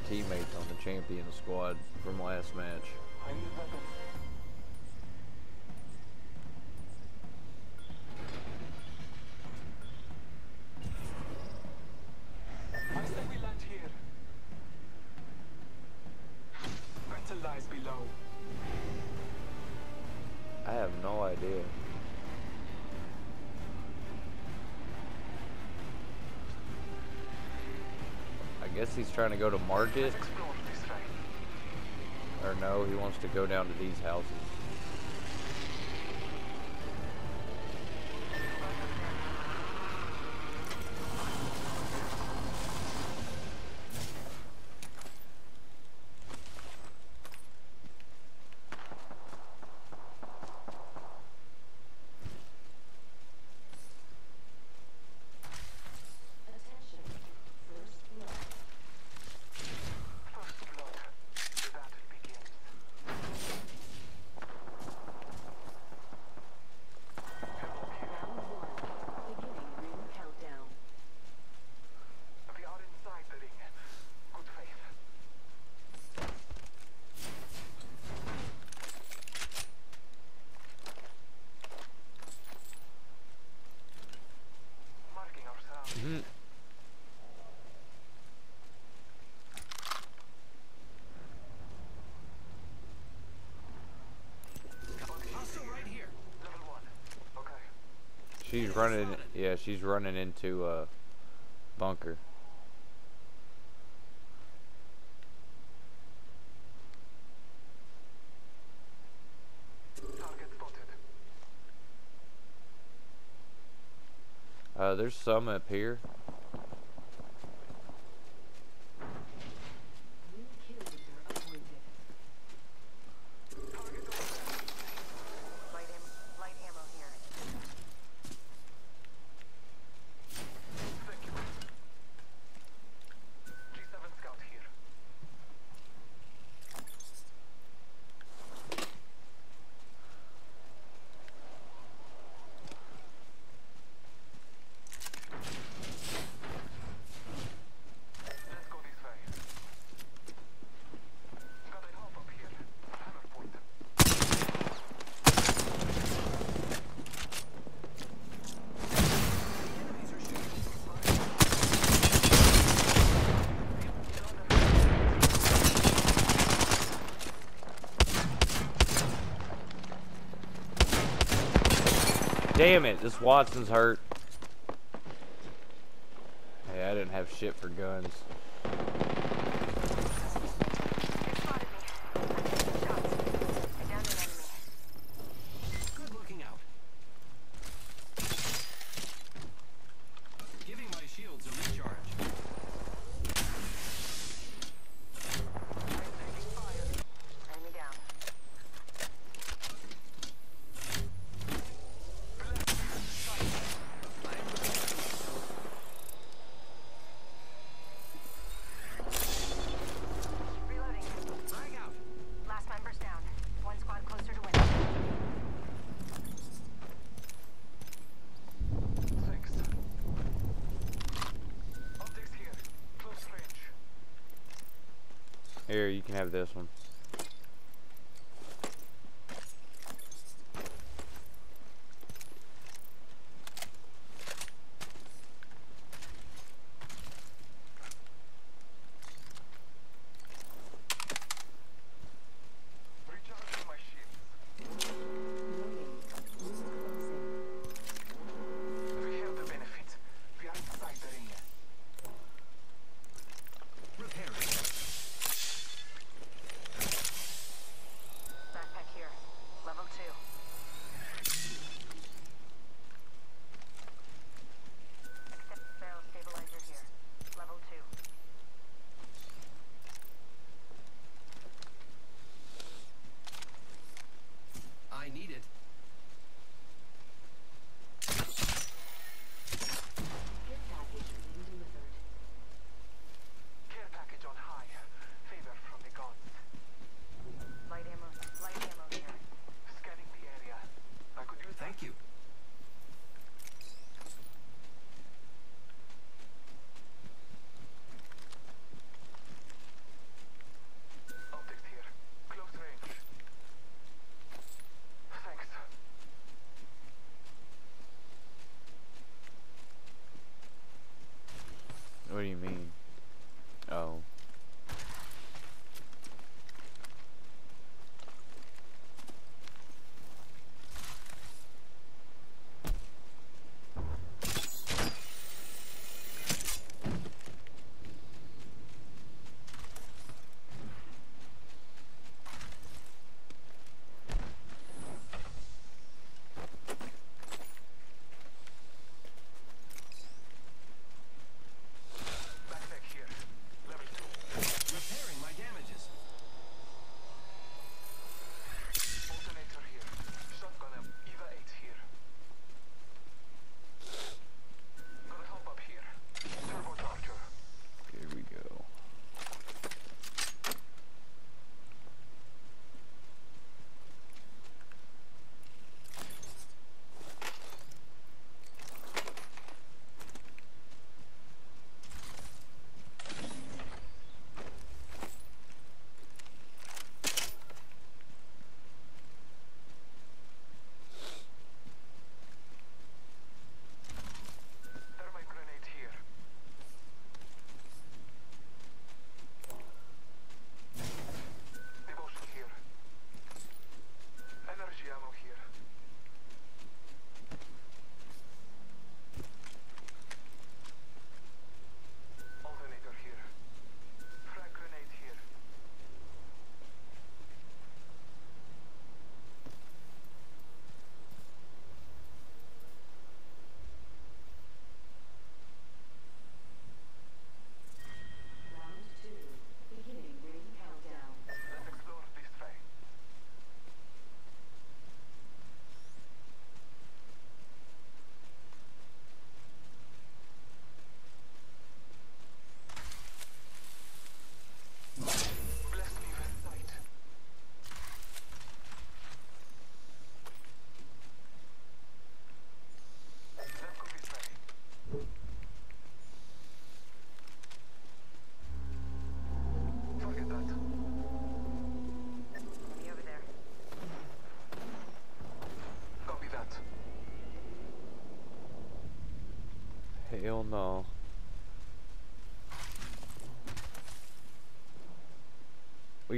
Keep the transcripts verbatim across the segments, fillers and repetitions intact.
teammates on the champion squad from last match. I need weapons. I say we land here. Vessel lies below. I have no idea. I guess he's trying to go to market. Explore this way. Or no, he wants to go down to these houses. First blood. The battle begins. Hemlock here. Beginning ring countdown. We are inside the ring. Good faith. Marking our surroundings. Mhm. Hostile right here. Level one. Okay. She's running, yeah, she's running into a bunker. Target spotted. Uh, there's some up here. New kill leader appointed. Target over. Light, am light ammo here. Thank you. G seven scout here. Let's go this way. Got a hop up here. Hammer point. Enemies are shooting. Damn it, this Watson's hurt. Hey, I didn't have shit for guns. They spotted me. I'm taking shots. I downed an enemy. Good looking out. Giving my shields a recharge. Enemy down. Reloading. Frag out. Last member's down. One squad closer to winning. Thanks. Optics here. Close range. Here, you can have this one. Recharging my shields. Warning. Ring closing. We have the benefit. We are inside the ring. Repairing.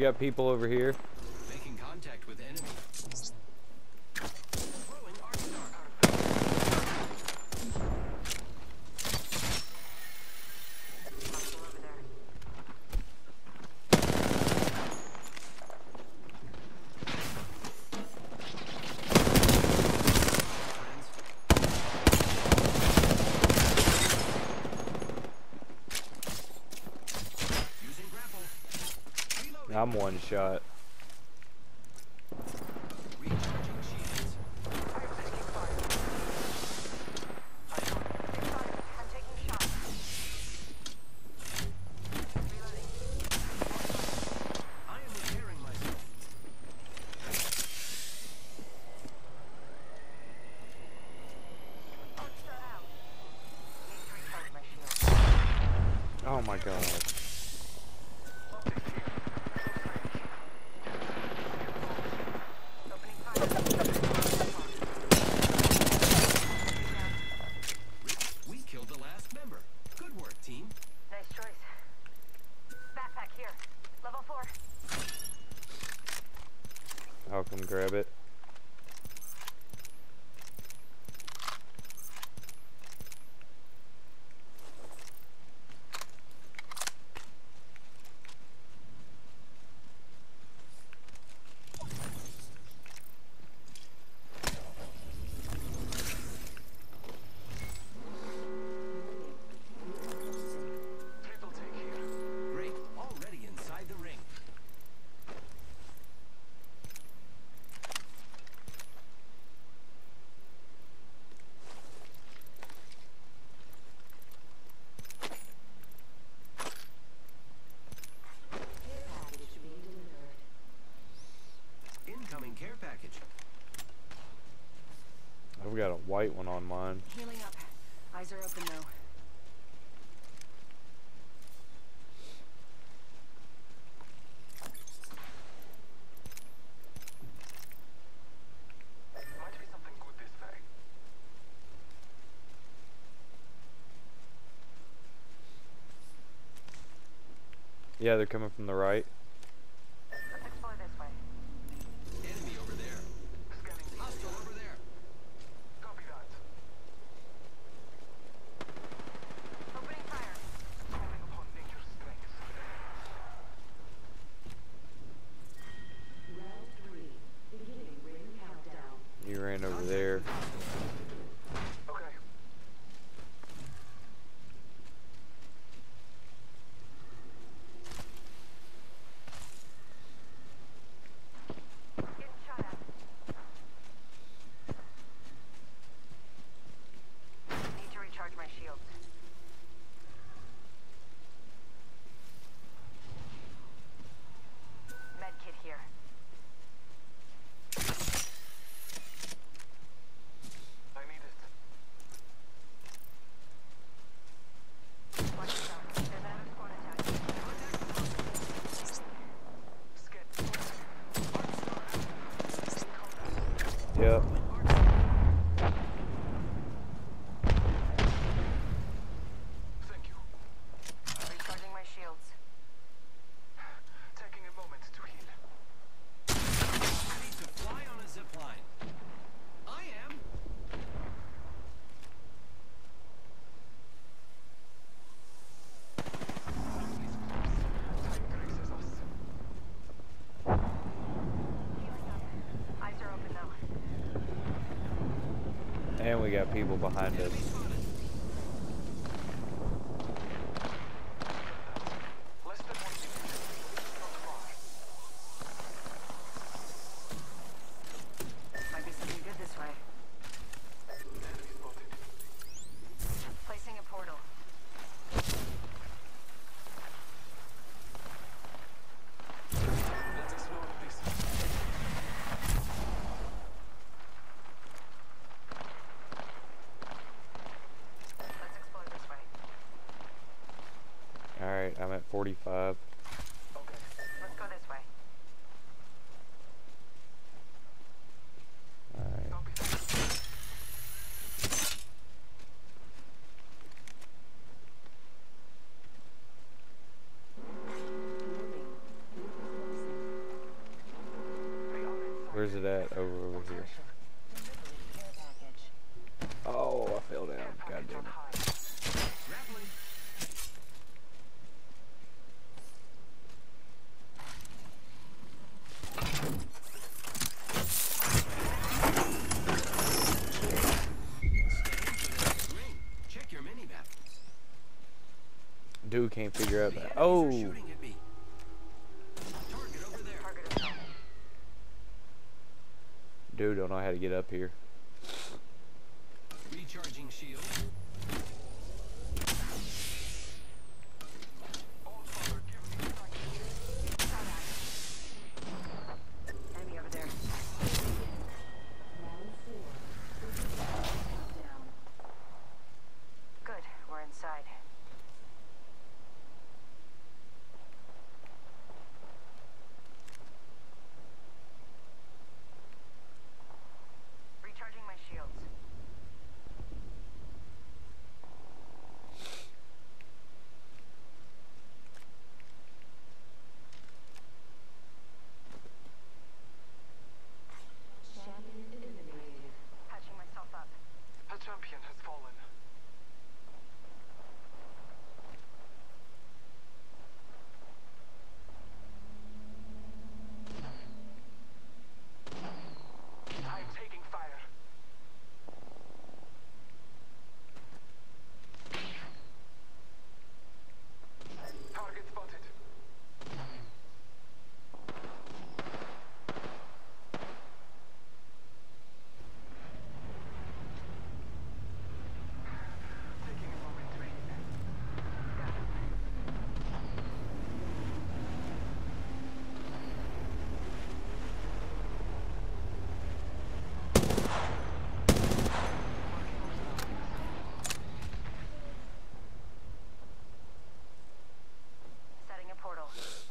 got people over here. Making contact with enemy. Throwing arc star. Hostile over there. Using grapple. Reloading. I'm one shot. Recharging shields. I am taking fire. I got it. I'm taking shots. Reloading. I am repairing myself. Arc star out. Need to recharge my shield. Oh my god. Optics here. Opening fire. We killed the last member. Good work, team. Nice choice. Backpack here. Level four. I'll come grab it. Triple take here. Great. Already inside the ring. Care package being delivered. Incoming care package. I've got a white one on mine. Healing up. Eyes are open though. Might be something good this way. Yeah, they're coming from the right. Let's explore this way. Enemy over there. Scanning the Hostile over there. Copy that. Opening fire. Calling upon nature's strength. Round three. Beginning ring countdown. He ran over there. Okay. Getting shot at. Need to recharge my shields. Med kit here. I need it. Watch yourself. There's another squad attacking. Scan. Yep. Thank you. Recharging my shields. Taking a moment to heal. Ready to fly on a zip line. I am. Time traces us. Healing up. Eyes are open though. And we got people behind us. Enemy spotted. Less than one minute. Not far. Might be something good this way. Enemy spotted. Placing a portal. Let's explore this. Let's explore this way. Alright, I'm at forty-five. Okay. Let's go this way. Alright. Copy that. Warning. Ring closing. Where's it at? Over over here. Delivering care package. Oh, I fell down. God damn it. Grappling. Ring. Check your mini map. Dude can't figure out The that. enemies are Oh, shooting at me. Target over there. Target is down. dude don't know how to get up here. Recharging shield. Enemy over there. Round four. Beginning ring countdown. Good, we're inside. Recharging my shields. Champion eliminated. Patching myself up. A champion has fallen. I'm taking fire. Target spotted. Taking a moment to breathe. Setting a portal.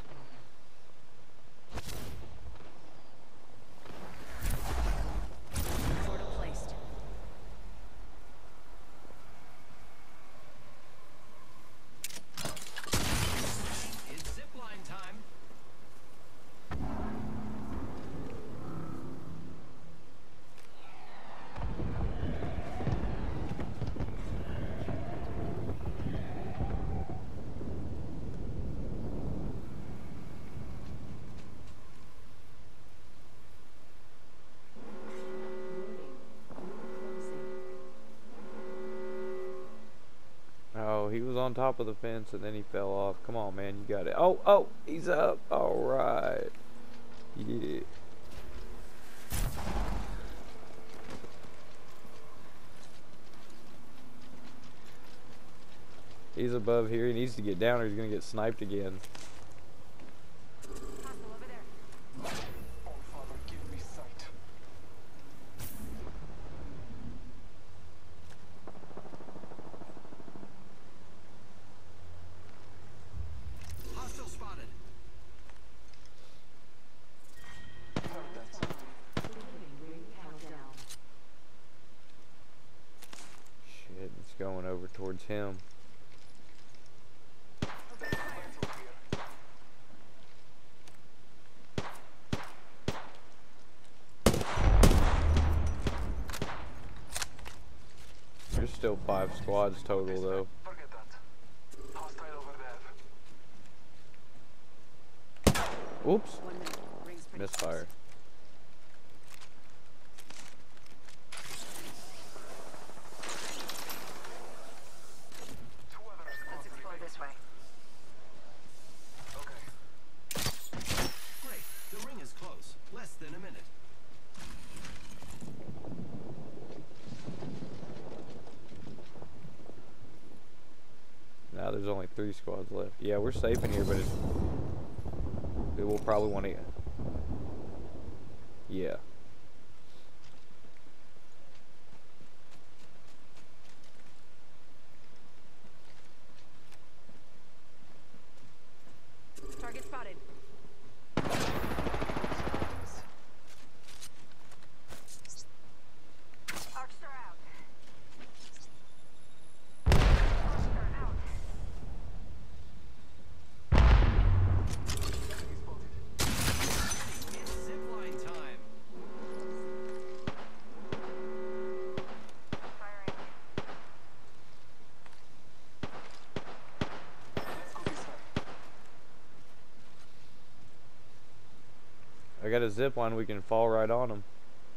Portal placed. It's zipline time. Warning. Ring closing. Oh, he was on top of the fence and then he fell off. Come on, man, you got it. Oh, oh, he's up. All right. Yeah. He's above here. He needs to get down or he's gonna get sniped again. Hostile over there. Oh, Father, give me sight. Hostile spotted. Round five. Beginning ring countdown. Shit, it's going over towards him. There's a mantle here. There's still five squads total though. Forget that. Hostile over there. Oops. One minute. Rings pretty Misfire. Two other Let's squads explore remain. this way. Okay. Great. The ring is close. Less than a minute. Now there's only three squads left. Yeah, we're safe in here, but it's, we will probably want to. Yeah. Target spotted. Arcstar out. Arcstar out. It's zipline time. got a zip line, we can fall right on them.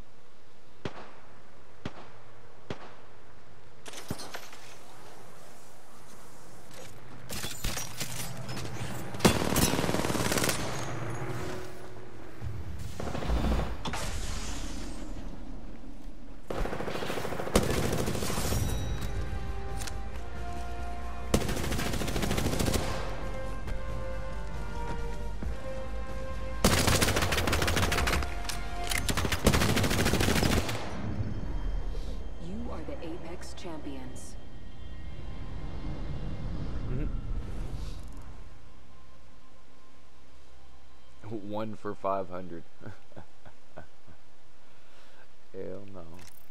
You are the Apex Champions. One for five hundred. Hell no.